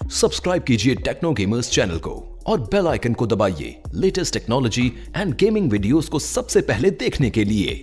Subscribe कीजिए techno gamers channel को और बेल आइकन को दबाइए latest technology and gaming videos को सबसे पहले देखने के लिए।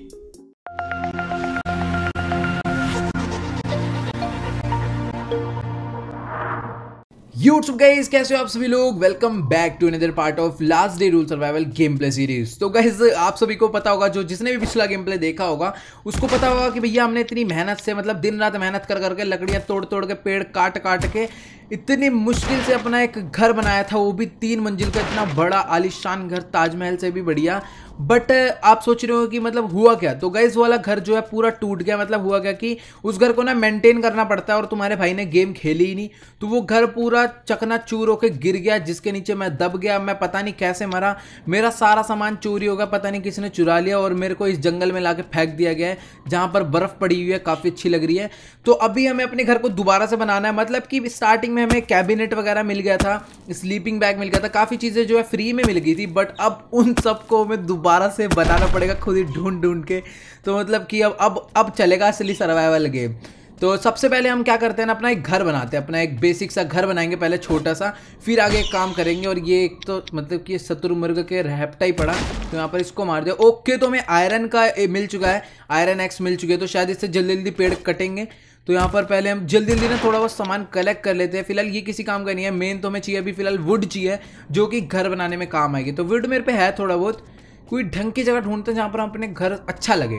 यूट्यूब गाइस, कैसे हो आप सभी लोग। Welcome back to another part of last day rule survival game play series. तो गाइस आप सभी को पता होगा, जो जिसने भी पिछला गेम प्ले देखा होगा उसको पता होगा कि भैया हमने इतनी मेहनत से, मतलब दिन रात मेहनत कर करके, लकड़ियां तोड़ तोड़ के, पेड़ काट काट के इतनी मुश्किल से अपना एक घर बनाया था, वो भी 3 मंजिल का इतना बड़ा आलीशान घर, ताजमहल से भी बढ़िया। बट आप सोच रहे हो कि मतलब हुआ क्या। तो गाइस वाला घर जो है पूरा टूट गया। मतलब हुआ क्या कि उस घर को ना मेंटेन करना पड़ता है, और तुम्हारे भाई ने गेम खेली ही नहीं, तो वो घर पूरा चकनाचूर होकर गिर गया, जिसके नीचे मैं दब गया। मैं पता नहीं कैसे मरा, मेरा सारा सामान चोरी हो गया, पता नहीं किसने चुरा लिया, और मेरे को इस जंगल में लाके फेंक दिया गया है, जहां पर बर्फ पड़ी हुई है, काफी अच्छी लग रही है। तो अभी हमें अपने घर को दोबारा से बनाना है। मतलब कि स्टार्टिंग में हमें कैबिनेट वगैरह मिल गया था, स्लीपिंग बैग मिल गया था, काफी चीजें जो है फ्री में मिल गई थी, बट अब उन सबको हमें दोबारा से बनाना पड़ेगा खुद ही ढूंढ ढूंढ के। तो मतलब कि अब चलेगा असली सर्वाइवल गेम। तो सबसे पहले हम क्या करते हैं ना, अपना एक घर बनाते हैं, अपना एक बेसिक सा घर बनाएंगे पहले, छोटा सा, फिर आगे एक काम करेंगे। और ये एक तो मतलब कि शत्रुमुर्ग के रहपटा ही पड़ा, तो यहाँ पर इसको मार दिया। ओके, तो हमें आयरन का मिल चुका है, आयरन एक्स मिल चुके हैं, तो शायद इससे जल्दी जल्दी पेड़ कटेंगे। तो यहाँ पर पहले हम जल्दी जल्दी ना थोड़ा बहुत सामान कलेक्ट कर लेते हैं। फिलहाल ये किसी काम का नहीं है, मेन तो हमें चाहिए अभी फिलहाल वुड चाहिए, जो कि घर बनाने में काम आएगी। तो वुड मेरे पे है थोड़ा बहुत, कोई ढंग की जगह ढूंढते हैं जहाँ पर हम अपने घर अच्छा लगे।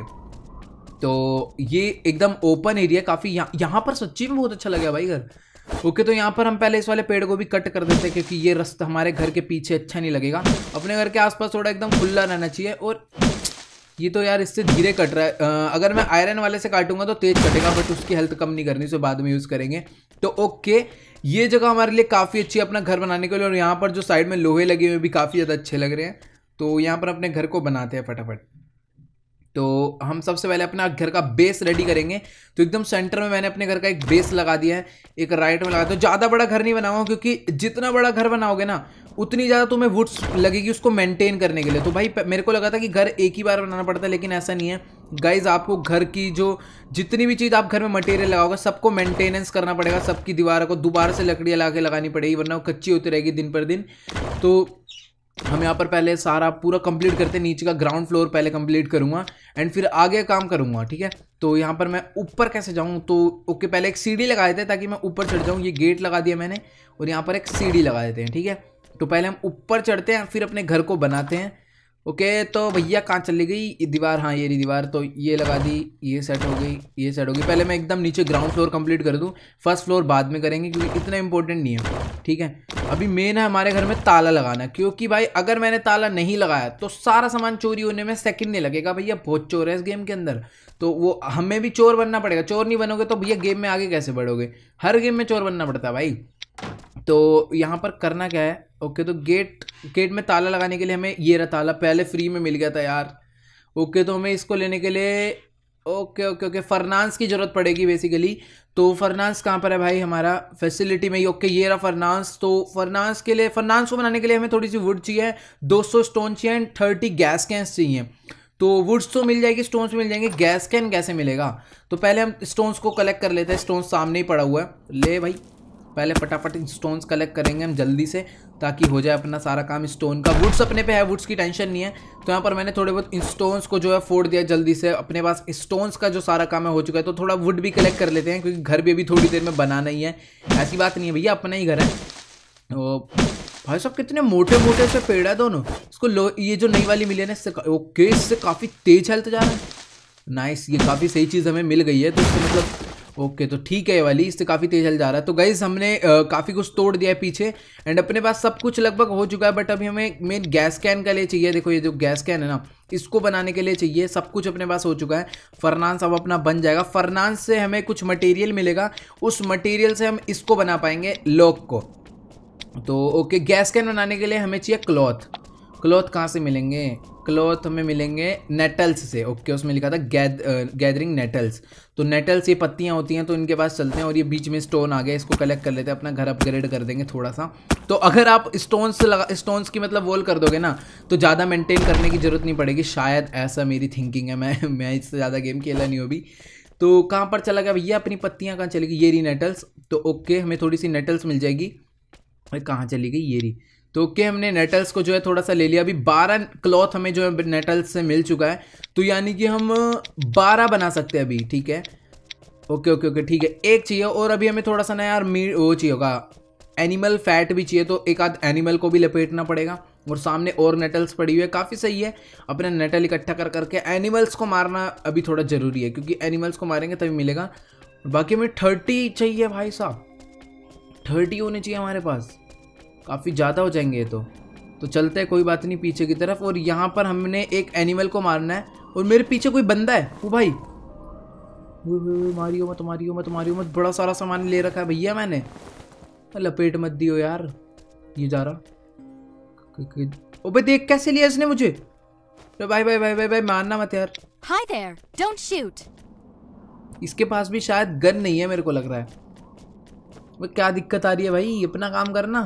तो ये एकदम ओपन एरिया काफ़ी, यहाँ पर सच्ची में बहुत अच्छा लगा भाई घर। ओके, तो यहाँ पर हम पहले इस वाले पेड़ को भी कट कर देते हैं, क्योंकि ये रास्ता हमारे घर के पीछे अच्छा नहीं लगेगा। अपने घर के आसपास थोड़ा एकदम खुला रहना चाहिए। और ये तो यार इससे धीरे कट रहा है, अगर मैं आयरन वाले से काटूंगा तो तेज कटेगा, बट उसकी हेल्थ कम नहीं करनी, उसे बाद में यूज़ करेंगे। तो ओके, ये जगह हमारे लिए काफ़ी अच्छी है अपना घर बनाने के लिए। और यहाँ पर जो साइड में लोहे लगे हुए भी काफ़ी ज़्यादा अच्छे लग रहे हैं। तो यहाँ पर अपने घर को बनाते हैं फटाफट। तो हम सबसे पहले अपना घर का बेस रेडी करेंगे। तो एकदम सेंटर में मैंने अपने घर का एक बेस लगा दिया है, एक राइट में लगा। तो ज़्यादा बड़ा घर नहीं बनाऊंगा, क्योंकि जितना बड़ा घर बनाओगे ना उतनी ज़्यादा तुम्हें वुड्स लगेगी उसको मेंटेन करने के लिए। तो भाई मेरे को लगा था कि घर एक ही बार बनाना पड़ता है, लेकिन ऐसा नहीं है गाइज। आपको घर की जो जितनी भी चीज़ आप घर में मटेरियल लगाओगे, सबको मेंटेनेंस करना पड़ेगा, सबकी दीवारों को दोबारा से लकड़ियाँ ला के लगानी पड़ेगी, वरना वो कच्ची होती रहेगी दिन पर दिन। तो हम यहाँ पर पहले सारा पूरा कंप्लीट करते हैं, नीचे का ग्राउंड फ्लोर पहले कंप्लीट करूँगा एंड फिर आगे काम करूँगा, ठीक है। तो यहाँ पर मैं ऊपर कैसे जाऊँ, तो ओके, पहले एक सीढ़ी लगा देते हैं ताकि मैं ऊपर चढ़ जाऊँ। ये गेट लगा दिया मैंने, और यहाँ पर एक सीढ़ी लगा देते हैं, ठीक है। तो पहले हम ऊपर चढ़ते हैं, फिर अपने घर को बनाते हैं। ओके, तो भैया कहाँ चली गई दीवार, हाँ ये रही दीवार, तो ये लगा दी, ये सेट हो गई, ये सेट हो गई। पहले मैं एकदम नीचे ग्राउंड फ्लोर कंप्लीट कर दूँ, फर्स्ट फ्लोर बाद में करेंगे, क्योंकि इतना इंपॉर्टेंट नहीं है, ठीक है। अभी मेन है हमारे घर में ताला लगाना, क्योंकि भाई अगर मैंने ताला नहीं लगाया तो सारा सामान चोरी होने में सेकंड नहीं लगेगा। भैया बहुत चोर है इस गेम के अंदर, तो वो हमें भी चोर बनना पड़ेगा। चोर नहीं बनोगे तो भैया गेम में आगे कैसे बढ़ोगे, हर गेम में चोर बनना पड़ता है भाई। तो यहाँ पर करना क्या है, ओके, तो गेट में ताला लगाने के लिए हमें ये रहा ताला, पहले फ्री में मिल गया था यार। ओके, तो हमें इसको लेने के लिए ओके ओके ओके फर्नांस की ज़रूरत पड़ेगी बेसिकली। तो फर्नांस कहाँ पर है भाई, हमारा फैसिलिटी में ही। ओके, ये रहा फर्नांस। तो फर्नांस के लिए, फर्नांस को बनाने के लिए हमें थोड़ी सी वुड चाहिए, 200 स्टोन चाहिए एंड 30 गैस कैंस चाहिए। तो वुड्स तो मिल जाएगी, स्टोन्स मिल जाएंगे, गैस कैन कैसे मिलेगा। तो पहले हम स्टोन्स को कलेक्ट कर लेते हैं। स्टोन्स सामने ही पड़ा हुआ है, ले भाई, पहले फटाफट स्टोन्स कलेक्ट करेंगे हम जल्दी से, ताकि हो जाए अपना सारा काम स्टोन का। वुड्स अपने पे है, वुड्स की टेंशन नहीं है। तो यहाँ पर मैंने थोड़े बहुत स्टोन्स को जो है फोड़ दिया जल्दी से, अपने पास स्टोन्स का जो सारा काम है हो चुका है। तो थोड़ा वुड भी कलेक्ट कर लेते हैं, क्योंकि घर भी अभी थोड़ी देर में बनाना ही है, ऐसी बात नहीं है भैया, अपना ही घर है। तो भाई साहब कितने मोटे मोटे से पेड़ है दोनों। इसको ये जो नई वाली मिली है ना, इससे ओके, इससे काफ़ी तेज हेल्थ जा रहा है। नाइस, ये काफ़ी सही चीज़ हमें मिल गई है, तो इससे मतलब ओके, तो ठीक है, ये वाली इससे काफ़ी तेज हल जा रहा है। तो गाइज हमने काफ़ी कुछ तोड़ दिया है पीछे, एंड अपने पास सब कुछ लगभग हो चुका है। बट अभी हमें मेन गैस कैन के लिए चाहिए। देखो ये जो गैस कैन है ना, इसको बनाने के लिए चाहिए। सब कुछ अपने पास हो चुका है। फर्नांस अब अपना बन जाएगा। फर्नांस से हमें कुछ मटेरियल मिलेगा, उस मटेरियल से हम इसको बना पाएंगे, लॉक को। तो ओके, गैस कैन बनाने के लिए हमें चाहिए क्लॉथ। क्लॉथ कहाँ से मिलेंगे, क्लॉथ हमें मिलेंगे नेटल्स से। ओके, उसमें लिखा था गैदरिंग नेटल्स। तो नेटल्स ये पत्तियाँ होती हैं, तो इनके पास चलते हैं। और ये बीच में स्टोन आ गया, इसको कलेक्ट कर लेते हैं, अपना घर अपग्रेड कर देंगे थोड़ा सा। तो अगर आप स्टोन्स की मतलब वॉल कर दोगे ना, तो ज़्यादा मेंटेन करने की ज़रूरत नहीं पड़ेगी, शायद ऐसा मेरी थिंकिंग है। मैं इससे ज़्यादा गेम खेला नहीं हो अभी। तो कहाँ पर चला गया भैया, अपनी पत्तियाँ कहाँ चलेगी, ये रही नेटल्स। तो ओके, हमें थोड़ी सी नेटल्स मिल जाएगी। भाई कहाँ चली गई ये रही। तो ओके हमने नेटल्स को जो है थोड़ा सा ले लिया। अभी 12 क्लॉथ हमें जो है नेटल्स से मिल चुका है, तो यानी कि हम 12 बना सकते हैं अभी। ठीक है ओके ओके ओके ठीक है। एक चाहिए और अभी हमें थोड़ा सा ना यार मीट वो चाहिए होगा, एनिमल फैट भी चाहिए, तो एक आध एनिमल को भी लपेटना पड़ेगा। और सामने और नेटल्स पड़ी हुई है, काफ़ी सही है। अपने नेटल इकट्ठा कर करके एनिमल्स को मारना अभी थोड़ा ज़रूरी है, क्योंकि एनिमल्स को मारेंगे तभी मिलेगा। बाकी हमें 30 चाहिए भाई साहब, 30 होने चाहिए हमारे पास, काफ़ी ज़्यादा हो जाएंगे ये तो चलते हैं कोई बात नहीं पीछे की तरफ। और यहाँ पर हमने एक एनिमल को मारना है और मेरे पीछे कोई बंदा है। वो भाई मारियो मत मारियो मत मारियो मत, बड़ा सारा सामान ले रखा है भैया मैंने, लपेट मत दियो यार। ये जा रहा, ओबे देख कैसे लिया इसने मुझे। तो भाई भाई भाई भाई भाई मारना मत यार। Hi there, don't shoot. इसके पास भी शायद गन नहीं है मेरे को लग रहा है। वो क्या दिक्कत आ रही है भाई, अपना काम करना।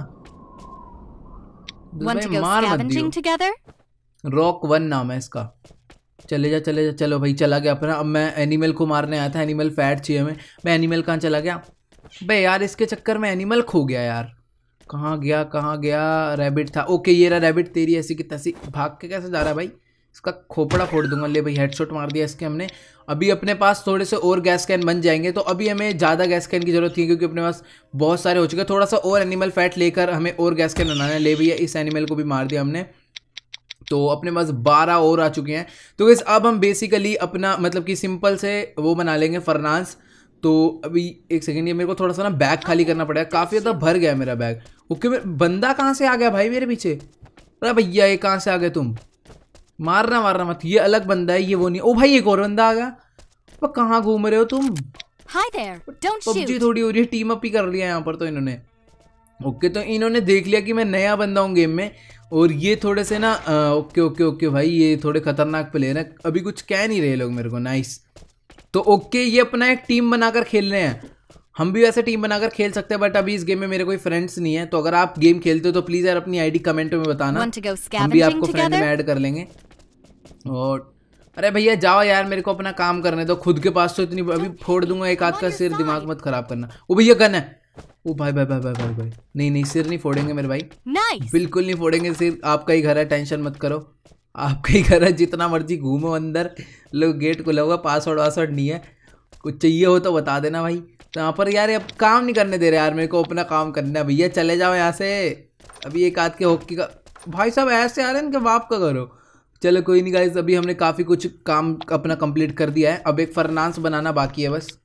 Want to go scavenging together? Rock 1 नाम है इसका। चले जा चले जा, चलो भाई चला गया अपना। अब मैं एनिमल को मारने आया था, एनिमल फैट चाहिए हमें। मैं एनिमल कहाँ चला गया बे यार, इसके चक्कर में एनिमल खो गया यार। कहाँ गया रैबिट था। ओके ये रहा रैबिट, तेरी ऐसी की तैसी। भाग के कैसे जा रहा है भाई, इसका खोपड़ा फोड़ दूंगा। ले भाई हेडशॉट मार दिया इसके हमने। अभी अपने पास थोड़े से और गैस कैन बन जाएंगे, तो अभी हमें ज़्यादा गैस कैन की जरूरत है, क्योंकि अपने पास बहुत सारे हो चुके हैं। थोड़ा सा और एनिमल फैट लेकर हमें और गैस कैन बनाना है। ले भैया इस एनिमल को भी मार दिया हमने, तो अपने पास 12 और आ चुके हैं। तो गाइस अब हम बेसिकली अपना मतलब कि सिंपल से वो बना लेंगे फर्नास। तो अभी एक सेकेंड, ये मेरे को थोड़ा सा ना बैग खाली करना पड़ेगा, काफ़ी ज़्यादा भर गया मेरा बैग। ओके बंदा कहाँ से आ गया भाई मेरे पीछे। अरे भैया ये कहाँ से आ गए तुम, मारना मत, ये अलग बंदा है, ये वो नहीं। ओ भाई एक और बंदा आ गया। वो कहाँ घूम रहे हो तुम। Hi there, don't shoot. PUBG थोड़ी हो रही है, टीम अप ही कर लिया यहाँ पर तो इन्होंने। ओके तो इन्होंने देख लिया कि मैं नया बंदा हूँ गेम में, और ये थोड़े से ना ओके ओके ओके भाई ये थोड़े खतरनाक प्लेयर हैं। अभी कुछ कह नहीं रहे लोग मेरे को। नाइस। तो ओके ये अपना एक टीम बनाकर खेल रहे हैं। हम भी वैसे टीम बनाकर खेल सकते हैं, बट अभी इस गेम में मेरे कोई फ्रेंड्स नहीं है। तो अगर आप गेम खेलते हो तो प्लीज़ यार अपनी आईडी कमेंट में बताना, हम भी आपको फ्रेंड में ऐड कर लेंगे। और अरे भैया जाओ यार, मेरे को अपना काम करने दो। खुद के पास तो इतनी, अभी फोड़ दूंगा एक आध का सिर, दिमाग मत खराब करना। वो भैया गन है। ओ भाई भाई भाई भाई भाई भाई, नहीं सिर नहीं फोड़ेंगे मेरे भाई, बिल्कुल नहीं फोड़ेंगे सिर। आपका ही घर है, टेंशन मत करो, आपका ही घर है, जितना मर्जी घूमो अंदर। लोग गेट खुला हुआ, पासवर्ड वासवर्ड नहीं है। कुछ चाहिए हो तो बता देना भाई। तो यहाँ पर यार अब काम नहीं करने दे रहे यार, मेरे को अपना काम करना है। भैया चले जाओ यहाँ से। अभी एक आध के हॉकी का भाई साहब ऐसे आ रहे हैं, इनके बाप का करो। चलो कोई नहीं गाइस, अभी हमने काफ़ी कुछ काम अपना कंप्लीट कर दिया है। अब एक फर्नास बनाना बाकी है बस।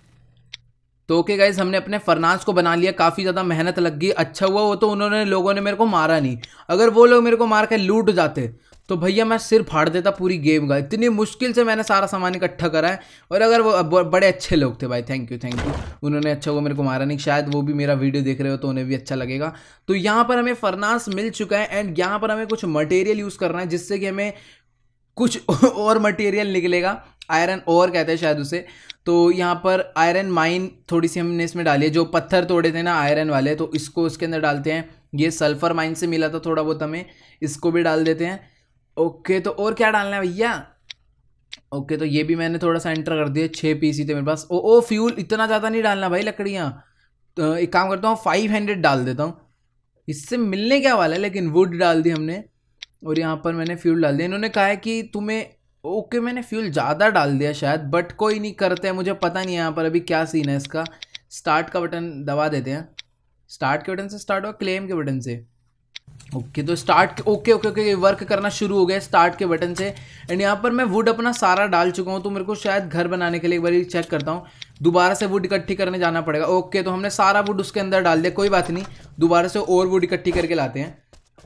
तो ओके गाइस हमने अपने फर्नास को बना लिया, काफ़ी ज़्यादा मेहनत लग गई। अच्छा हुआ वो तो उन्होंने लोगों ने मेरे को मारा नहीं, अगर वो लोग मेरे को मार के लूट जाते तो भैया मैं सिर फाड़ देता पूरी गेम का। इतनी मुश्किल से मैंने सारा सामान इकट्ठा करा है। और अगर वो बड़े अच्छे लोग थे भाई, थैंक यू उन्होंने अच्छा हुआ मेरे को मारा नहीं। शायद वो भी मेरा वीडियो देख रहे हो तो उन्हें भी अच्छा लगेगा। तो यहाँ पर हमें फर्नास मिल चुका है, एंड यहाँ पर हमें कुछ मटेरियल यूज़ करना है, जिससे कि हमें कुछ और मटेरियल निकलेगा। आयरन और कहते हैं शायद उसे। तो यहाँ पर आयरन माइन थोड़ी सी हमने इसमें डाली है, जो पत्थर तोड़े थे ना आयरन वाले, तो इसको उसके अंदर डालते हैं। ये सल्फर माइन से मिला था थोड़ा बहुत हमें, इसको भी डाल देते हैं। ओके तो और क्या डालना है भैया। ओके तो ये भी मैंने थोड़ा सा एंटर कर दिया। 6 पीस ही थे मेरे पास। ओ फ्यूल इतना ज़्यादा नहीं डालना भाई, लकड़ियाँ। तो एक काम करता हूँ 500 डाल देता हूँ, इससे मिलने क्या वाला है। लेकिन वुड डाल दी हमने, और यहाँ पर मैंने फ्यूल डाल दिया। इन्होंने कहा है कि तुम्हें ओके मैंने फ्यूल ज़्यादा डाल दिया शायद, बट कोई नहीं, करते हैं। मुझे पता नहीं यहाँ पर अभी क्या सीन है इसका। स्टार्ट का बटन दबा देते हैं। स्टार्ट के बटन से स्टार्ट हुआ, क्लेम के बटन से। ओके तो start okay okay okay work करना शुरू हो गया स्टार्ट के बटन से। एंड यहाँ पर मैं वुड अपना सारा डाल चुका हूँ, तो मेरे को शायद घर बनाने के लिए एक बार चेक करता हूँ। दोबारा से वुड इकट्ठी करने जाना पड़ेगा। ओके तो हमने सारा वुड उसके अंदर डाल दिया, कोई बात नहीं, दोबारा से और वुड इकट्ठी करके लाते हैं।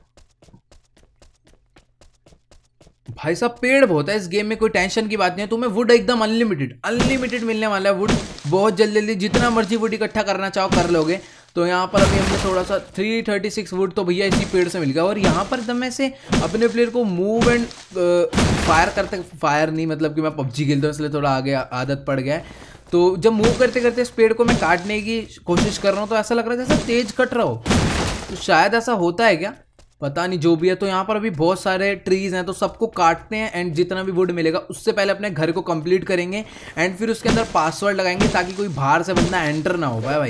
भाई साहब पेड़ बहुत है इस गेम में, कोई टेंशन की बात नहीं है। तुम्हें वुड एकदम अनलिमिटेड मिलने वाला है। वुड बहुत जल्दी जितना मर्जी वुड इकट्ठा करना चाहो कर लोगे। तो यहाँ पर अभी हमने थोड़ा सा 336 वुड तो भैया इसी पेड़ से मिल गया। और यहाँ पर जब मैं से अपने प्लेयर को मूव एंड फायर करते, फायर नहीं मतलब कि मैं पबजी खेलता हूँ इसलिए थोड़ा आगे आदत पड़ गया है। तो जब मूव करते करते इस पेड़ को मैं काटने की कोशिश कर रहा हूँ, तो ऐसा लग रहा है जैसे तेज कट रहा हो। तो शायद ऐसा होता है क्या, पता नहीं, जो भी है। तो यहाँ पर अभी बहुत सारे ट्रीज हैं, तो सबको काटते हैं। एंड जितना भी वुड मिलेगा उससे पहले अपने घर को कंप्लीट करेंगे, एंड फिर उसके अंदर पासवर्ड लगाएंगे ताकि कोई बाहर से बंदा एंटर ना हो पाए भाई।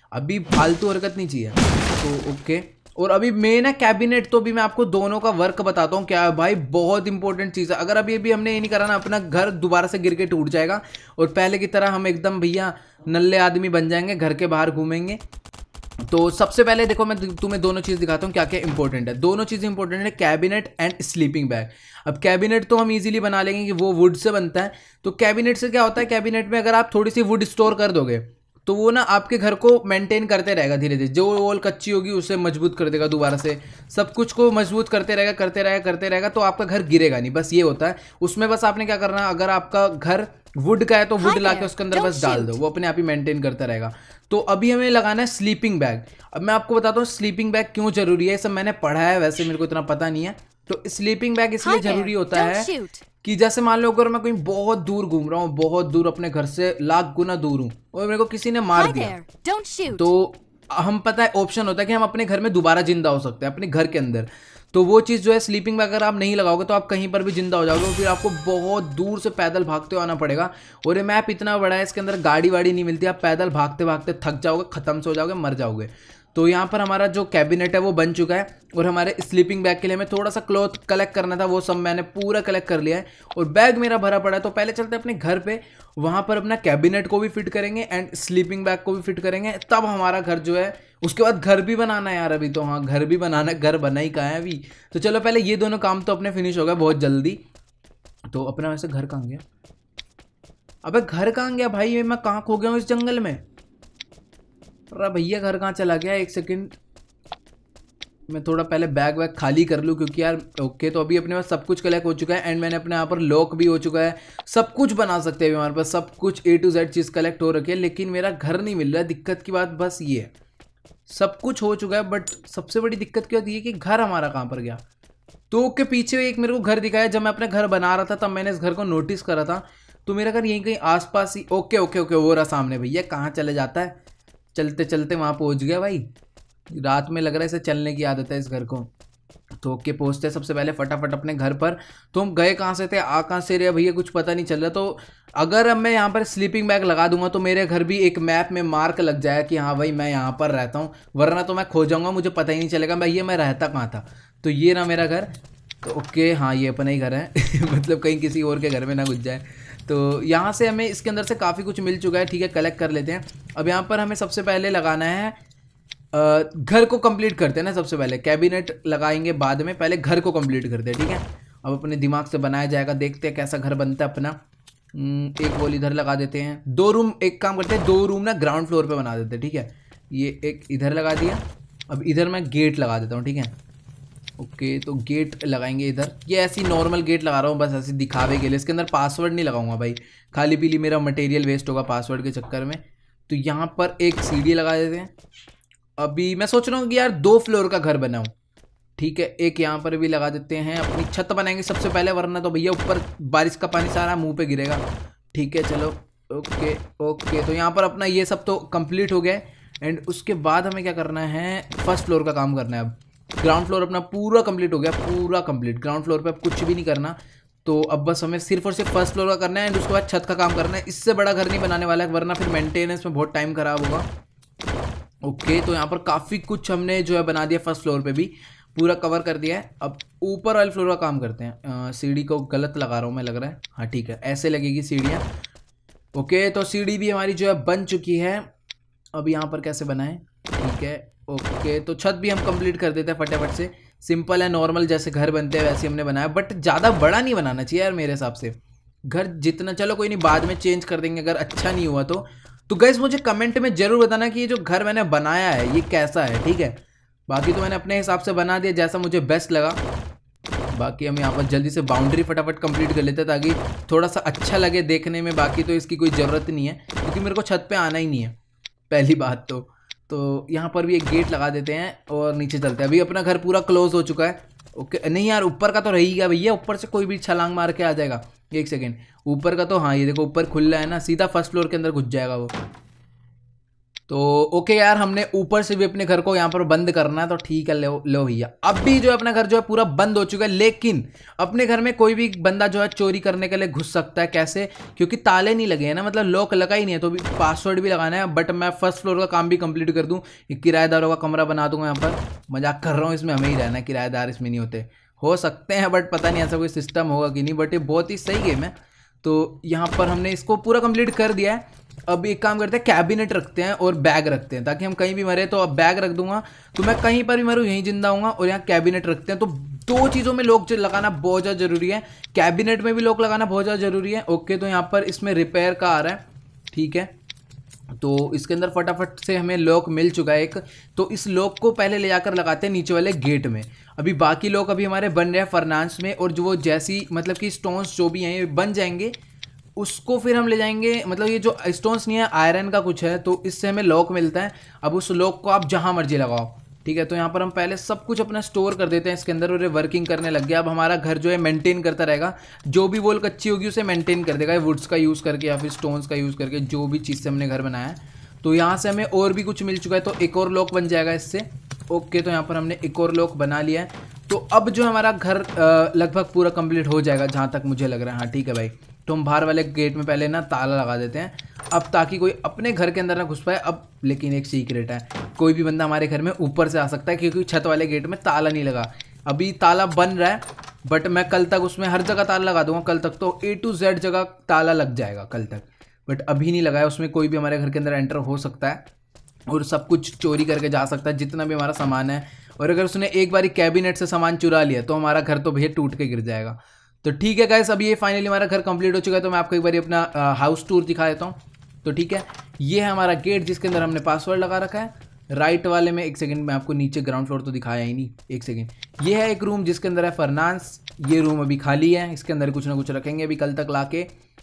अभी फालतू हरकत नहीं चाहिए। तो ओके, और अभी मेन है कैबिनेट। तो अभी मैं आपको दोनों का वर्क बताता हूँ क्या है भाई, बहुत इंपॉर्टेंट चीज़ है। अगर अभी अभी हमने ये नहीं करा ना, अपना घर दोबारा से गिर के टूट जाएगा और पहले की तरह हम एकदम भैया नल्ले आदमी बन जाएंगे, घर के बाहर घूमेंगे। तो सबसे पहले देखो, मैं तुम्हें दोनों चीज़ दिखाता हूँ क्या क्या इंपॉर्टेंट है। दोनों चीज़ें इंपॉर्टेंट है, कैबिनेट एंड स्लीपिंग बैग। अब कैबिनेट तो हम इजीली बना लेंगे कि वो वुड से बनता है। तो कैबिनेट से क्या होता है, कैबिनेट में अगर आप थोड़ी सी वुड स्टोर कर दोगे तो वो ना आपके घर को मेंटेन करते रहेगा धीरे धीरे। जो वॉल कच्ची होगी उसे मजबूत कर देगा, दोबारा से सब कुछ को मजबूत करते रहेगा करते रहेगा। तो आपका घर गिरेगा नहीं, बस ये होता है उसमें। बस आपने क्या करना है, अगर आपका घर वुड का है तो वुड ला के उसके अंदर बस डाल दो, वो अपने आप ही मेंटेन करता रहेगा। तो अभी हमें लगाना है स्लीपिंग बैग। अब मैं आपको बताता हूँ स्लीपिंग बैग क्यों जरूरी है। सब मैंने पढ़ा है, वैसे मेरे को इतना पता नहीं है। तो स्लीपिंग बैग इसलिए जरूरी होता है कि जैसे मान लो अगर मैं कहीं बहुत दूर घूम रहा हूँ, बहुत दूर अपने घर से लाख गुना दूर हूँ और मेरे को किसी ने मार दिया, तो हम पता है ऑप्शन होता है कि हम अपने घर में दोबारा जिंदा हो सकते हैं अपने घर के अंदर। तो वो चीज़ जो है स्लीपिंग बैग अगर आप नहीं लगाओगे तो आप कहीं पर भी जिंदा हो जाओगे, फिर आपको बहुत दूर से पैदल भागते हुए आना पड़ेगा। और ये मैप इतना बड़ा है, इसके अंदर गाड़ी वाड़ी नहीं मिलती, आप पैदल भागते भागते थक जाओगे, खत्म से हो जाओगे, मर जाओगे। तो यहाँ पर हमारा जो कैबिनेट है वो बन चुका है और हमारे स्लीपिंग बैग के लिए हमें थोड़ा सा क्लॉथ कलेक्ट करना था, वो सब मैंने पूरा कलेक्ट कर लिया है और बैग मेरा भरा पड़ा है। तो पहले चलते हैं अपने घर पे, वहाँ पर अपना कैबिनेट को भी फिट करेंगे एंड स्लीपिंग बैग को भी फिट करेंगे, तब हमारा घर जो है। उसके बाद घर भी बनाना है यार, अभी तो हाँ घर भी बनाना है, घर बना ही कहाँ है अभी। तो चलो पहले ये दोनों काम तो अपने फिनिश हो गए बहुत जल्दी। तो अपना वैसे घर कहाँ गया, अबे घर कहाँ गया भाई, मैं कहाँ खो गया हूँ इस जंगल में। अरे भैया घर कहाँ चला गया, एक सेकंड मैं थोड़ा पहले बैग वैग खाली कर लूँ क्योंकि यार ओके। तो अभी अपने पास सब कुछ कलेक्ट हो चुका है एंड मैंने अपने यहाँ पर लॉक भी हो चुका है, सब कुछ बना सकते हैं अभी हमारे पास, सब कुछ A to Z चीज़ कलेक्ट हो रखी है। लेकिन मेरा घर नहीं मिल रहा है, दिक्कत की बात बस ये है। सब कुछ हो चुका है बट सबसे बड़ी दिक्कत क्या होती है कि घर हमारा कहाँ पर गया। तो के पीछे एक मेरे को घर दिखाया, जब मैं अपना घर बना रहा था तब मैंने इस घर को नोटिस करा था। तो मेरा घर यहीं कहीं आसपास ही, ओके ओके ओके वो रहा सामने। भैया कहाँ चले जाता है, चलते चलते वहाँ पहुँच गया भाई। रात में लग रहा है इसे चलने की आदत है इस घर को। तो ओके पहुँचते सबसे पहले फटाफट अपने घर पर। तो हम गए कहाँ से थे, आ कहाँ से रहे भैया कुछ पता नहीं चल रहा। तो अगर अब मैं यहाँ पर स्लीपिंग बैग लगा दूंगा तो मेरे घर भी एक मैप में मार्क लग जाएगा कि हाँ भाई मैं यहाँ पर रहता हूँ, वरना तो मैं खो जाऊँगा, मुझे पता ही नहीं चलेगा भैया मैं रहता कहाँ था। तो ये ना मेरा घर। तो ओके हाँ ये अपना ही घर है मतलब कहीं किसी और के घर में ना घुस जाए। तो यहाँ से हमें इसके अंदर से काफ़ी कुछ मिल चुका है, ठीक है कलेक्ट कर लेते हैं। अब यहाँ पर हमें सबसे पहले लगाना है घर को कंप्लीट करते हैं ना, सबसे पहले कैबिनेट लगाएंगे बाद में, पहले घर को कंप्लीट करते हैं, ठीक है। अब अपने दिमाग से बनाया जाएगा, देखते हैं कैसा घर बनता है अपना। एक वॉल इधर लगा देते हैं, 2 रूम, एक काम करते हैं 2 रूम ना ग्राउंड फ्लोर पे बना देते हैं, ठीक है। ये एक इधर लगा दिया, अब इधर मैं गेट लगा देता हूँ, ठीक है। ओके तो गेट लगाएंगे इधर, ये ऐसी नॉर्मल गेट लगा रहा हूँ बस ऐसे दिखावे के लिए, इसके अंदर पासवर्ड नहीं लगाऊंगा भाई, खाली पीली मेरा मटेरियल वेस्ट होगा पासवर्ड के चक्कर में। तो यहाँ पर एक सीढ़ी लगा देते हैं। अभी मैं सोच रहा हूँ कि यार 2 फ्लोर का घर बनाऊँ, ठीक है। एक यहाँ पर भी लगा देते हैं, अपनी छत बनाएंगे सबसे पहले, वरना तो भैया ऊपर बारिश का पानी सारा मुंह पे गिरेगा, ठीक है। चलो ओके ओके तो यहाँ पर अपना ये सब तो कंप्लीट हो गया एंड उसके बाद हमें क्या करना है, फर्स्ट फ्लोर का काम करना है। अब ग्राउंड फ्लोर अपना पूरा कंप्लीट हो गया, पूरा कंप्लीट। ग्राउंड फ्लोर पे अब कुछ भी नहीं करना, तो अब बस हमें सिर्फ और सिर्फ फर्स्ट फ्लोर का करना है एंड उसके बाद छत का काम करना है। इससे बड़ा घर नहीं बनाने वाला है, वरना फिर मेंटेनेंस में बहुत टाइम खराब होगा। ओके तो यहाँ पर काफ़ी कुछ हमने जो है बना दिया, फर्स्ट फ्लोर पे भी पूरा कवर कर दिया है। अब ऊपर वाले फ्लोर का काम करते हैं। सीढ़ी को गलत लगा रहा हूँ मैं, लग रहा है, हाँ ठीक है ऐसे लगेगी सीढ़ियाँ। ओके तो सीढ़ी भी हमारी जो है बन चुकी है। अब यहाँ पर कैसे बनाएं, ठीक है। ओके तो छत भी हम कंप्लीट कर देते हैं फटाफट से, सिंपल है नॉर्मल जैसे घर बनते हैं वैसे हमने बनाया, बट ज़्यादा बड़ा नहीं बनाना चाहिए यार मेरे हिसाब से। घर जितना, चलो कोई नहीं बाद में चेंज कर देंगे अगर अच्छा नहीं हुआ तो गाइस मुझे कमेंट में जरूर बताना कि ये जो घर मैंने बनाया है ये कैसा है, ठीक है। बाकी तो मैंने अपने हिसाब से बना दिया जैसा मुझे बेस्ट लगा। बाकी हम यहाँ पर जल्दी से बाउंड्री फटाफट कंप्लीट कर लेते हैं ताकि थोड़ा सा अच्छा लगे देखने में। बाकी तो इसकी कोई ज़रूरत नहीं है क्योंकि मेरे को छत पे आना ही नहीं है पहली बात तो यहाँ पर भी एक गेट लगा देते हैं और नीचे चलते हैं। अभी अपना घर पूरा क्लोज हो चुका है। ओके नहीं यार ऊपर का तो रही गया भैया, ऊपर से कोई भी छलांग मार के आ जाएगा। एक सेकेंड, ऊपर का तो हाँ ये देखो ऊपर खुला है ना, सीधा फर्स्ट फ्लोर के अंदर घुस जाएगा वो। तो ओके यार, हमने ऊपर से भी अपने घर को यहाँ पर बंद करना है, तो ठीक है, लो भैया। अब भी जो है अपना घर जो है पूरा बंद हो चुका है, लेकिन अपने घर में कोई भी बंदा जो है चोरी करने के लिए घुस सकता है। कैसे? क्योंकि ताले नहीं लगे हैं ना, मतलब लॉक लगा ही नहीं है, तो भी पासवर्ड भी लगाना है। बट मैं फर्स्ट फ्लोर का काम भी कंप्लीट कर दूँ, किराएदारों का कमरा बना दूंगा यहाँ पर। मजाक कर रहा हूँ, इसमें हमें ही रहना है, किराएदार इसमें नहीं होते। हो सकते हैं बट पता नहीं ऐसा कोई सिस्टम होगा कि नहीं, बट ये बहुत ही सही गेम है। तो यहाँ पर हमने इसको पूरा कंप्लीट कर दिया है। अब एक काम करते हैं, कैबिनेट रखते हैं और बैग रखते हैं, ताकि हम कहीं भी मरे तो अब बैग रख दूंगा, तो मैं कहीं पर भी मरूँ यहीं जिंदा हूँगा। और यहाँ कैबिनेट रखते हैं, तो दो चीज़ों में लॉक लगाना बहुत ज़्यादा जरूरी है, कैबिनेट में भी लॉक लगाना बहुत ज़्यादा जरूरी है। ओके, तो यहाँ पर इसमें रिपेयर का आ रहा है, ठीक है। तो इसके अंदर फटाफट से हमें लॉक मिल चुका है एक, तो इस लॉक को पहले ले जाकर लगाते हैं नीचे वाले गेट में। अभी बाकी लॉक अभी हमारे बन रहे हैं फर्नांस में, और जो वो जैसी मतलब कि स्टोन्स जो भी हैं ये बन जाएंगे, उसको फिर हम ले जाएंगे। मतलब ये जो स्टोन्स नहीं है, आयरन का कुछ है, तो इससे हमें लॉक मिलता है। अब उस लॉक को आप जहां मर्जी लगाओ, ठीक है। तो यहाँ पर हम पहले सब कुछ अपना स्टोर कर देते हैं इसके अंदर, और ये वर्किंग करने लग गया। अब हमारा घर जो है मेंटेन करता रहेगा, जो भी वॉल कच्ची होगी उसे मेंटेन कर देगा, वुड्स का यूज़ करके या फिर स्टोन्स का यूज़ करके, जो भी चीज़ से हमने घर बनाया है। तो यहाँ से हमें और भी कुछ मिल चुका है, तो एक और लॉक बन जाएगा इससे। ओके, तो यहाँ पर हमने एक और लॉक बना लिया है। तो अब जो हमारा घर लगभग पूरा कंप्लीट हो जाएगा, जहाँ तक मुझे लग रहा है। हाँ ठीक है भाई, तो हम बाहर वाले गेट में पहले ना ताला लगा देते हैं अब, ताकि कोई अपने घर के अंदर ना घुस पाए। अब लेकिन एक सीक्रेट है, कोई भी बंदा हमारे घर में ऊपर से आ सकता है, क्योंकि छत वाले गेट में ताला नहीं लगा। अभी ताला बन रहा है, बट मैं कल तक उसमें हर जगह ताला लगा दूंगा। कल तक तो A to Z जगह ताला लग जाएगा कल तक, बट अभी नहीं लगाया। उसमें कोई भी हमारे घर के अंदर एंटर हो सकता है और सब कुछ चोरी करके जा सकता है, जितना भी हमारा सामान है। और अगर उसने एक बारी कैबिनेट से सामान चुरा लिया तो हमारा घर तो भैया टूट के गिर जाएगा। तो ठीक है गाइस, अभी ये फाइनली हमारा घर कंप्लीट हो चुका है। तो मैं आपको एक बारी अपना हाउस टूर दिखा देता हूँ। तो ठीक है, ये है हमारा गेट जिसके अंदर हमने पासवर्ड लगा रखा है। राइट वाले में, एक सेकंड में आपको नीचे ग्राउंड फ्लोर तो दिखाया ही नहीं, एक सेकंड। ये है एक रूम जिसके अंदर है फर्नांस, ये रूम अभी खाली है, इसके अंदर कुछ ना कुछ रखेंगे अभी कल तक लाके।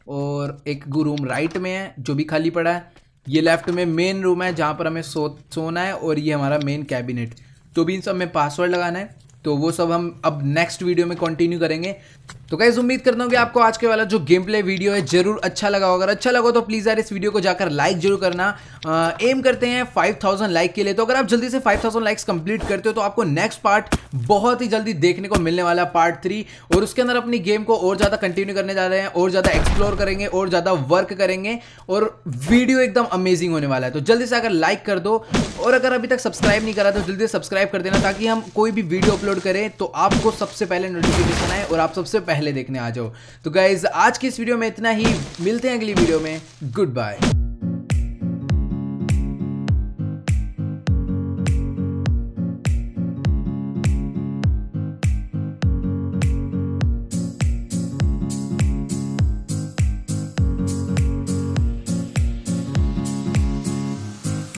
और एक रूम राइट में है जो भी खाली पड़ा है। ये लेफ्ट में मेन रूम है जहाँ पर हमें सोना है, और ये हमारा मेन कैबिनेट। तो भी इन सब में पासवर्ड लगाना है, तो वो सब हम अब नेक्स्ट वीडियो में कंटिन्यू करेंगे। तो गाइस उम्मीद करता हूँ कि आपको आज के वाला जो गेम प्ले वीडियो है जरूर अच्छा लगा होगा। अगर अच्छा लगा तो प्लीज़ यार इस वीडियो को जाकर लाइक जरूर करना। एम करते हैं 5000 लाइक के लिए। तो अगर आप जल्दी से 5000 लाइक्स कंप्लीट करते हो तो आपको नेक्स्ट पार्ट बहुत ही जल्दी देखने को मिलने वाला है, पार्ट 3। और उसके अंदर अपनी गेम को और ज़्यादा कंटिन्यू करने जा रहे हैं, और ज़्यादा एक्सप्लोर करेंगे, और ज़्यादा वर्क करेंगे, और वीडियो एकदम अमेजिंग होने वाला है। तो जल्दी से अगर लाइक कर दो, और अगर अभी तक सब्सक्राइब नहीं करा तो जल्दी से सब्सक्राइब कर देना, ताकि हम कोई भी वीडियो अपलोड करें तो आपको सबसे पहले नोटिफिकेशन आए और आप सबसे पहले देखने आ जाओ। तो गाइज आज की इस वीडियो में इतना ही, मिलते हैं अगली वीडियो में। Good bye.